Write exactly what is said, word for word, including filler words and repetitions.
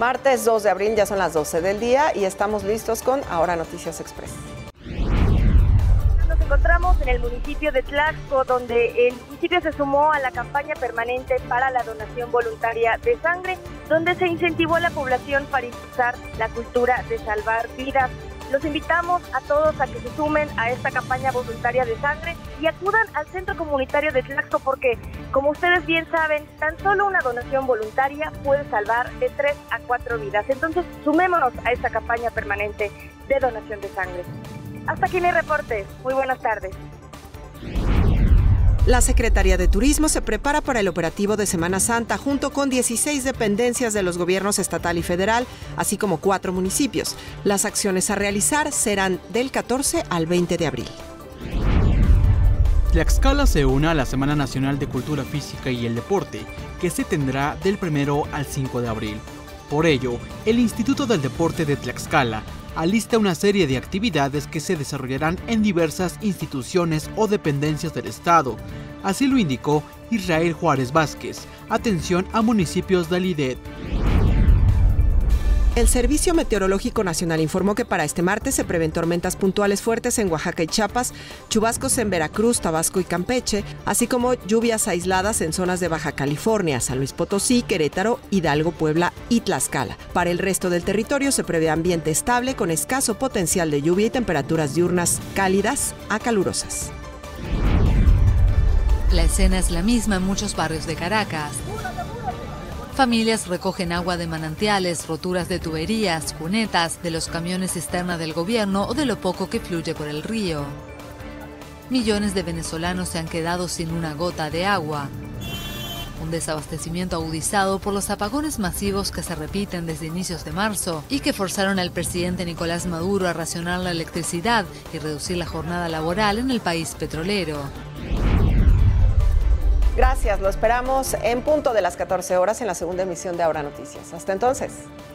Martes dos de abril, ya son las doce del día y estamos listos con Ahora Noticias Express. Nos encontramos en el municipio de Tlaxco, donde el municipio se sumó a la campaña permanente para la donación voluntaria de sangre, donde se incentivó a la población para impulsar la cultura de salvar vidas. Los invitamos a todos a que se sumen a esta campaña voluntaria de sangre y acudan al Centro Comunitario de Tlaxco porque, como ustedes bien saben, tan solo una donación voluntaria puede salvar de tres a cuatro vidas. Entonces, sumémonos a esta campaña permanente de donación de sangre. Hasta aquí mi reporte. Muy buenas tardes. La Secretaría de Turismo se prepara para el operativo de Semana Santa junto con dieciséis dependencias de los gobiernos estatal y federal, así como cuatro municipios. Las acciones a realizar serán del catorce al veinte de abril. Tlaxcala se une a la Semana Nacional de Cultura Física y el Deporte, que se tendrá del primero al cinco de abril. Por ello, el Instituto del Deporte de Tlaxcala alista una serie de actividades que se desarrollarán en diversas instituciones o dependencias del Estado. Así lo indicó Israel Juárez Vázquez. Atención a municipios del I D E T. El Servicio Meteorológico Nacional informó que para este martes se prevén tormentas puntuales fuertes en Oaxaca y Chiapas, chubascos en Veracruz, Tabasco y Campeche, así como lluvias aisladas en zonas de Baja California, San Luis Potosí, Querétaro, Hidalgo, Puebla y Tlaxcala. Para el resto del territorio se prevé ambiente estable con escaso potencial de lluvia y temperaturas diurnas cálidas a calurosas. La escena es la misma en muchos barrios de Caracas. Familias recogen agua de manantiales, roturas de tuberías, cunetas, de los camiones cisterna del gobierno o de lo poco que fluye por el río. Millones de venezolanos se han quedado sin una gota de agua. Un desabastecimiento agudizado por los apagones masivos que se repiten desde inicios de marzo y que forzaron al presidente Nicolás Maduro a racionar la electricidad y reducir la jornada laboral en el país petrolero. Gracias, lo esperamos en punto de las catorce horas en la segunda emisión de Ahora Noticias. Hasta entonces.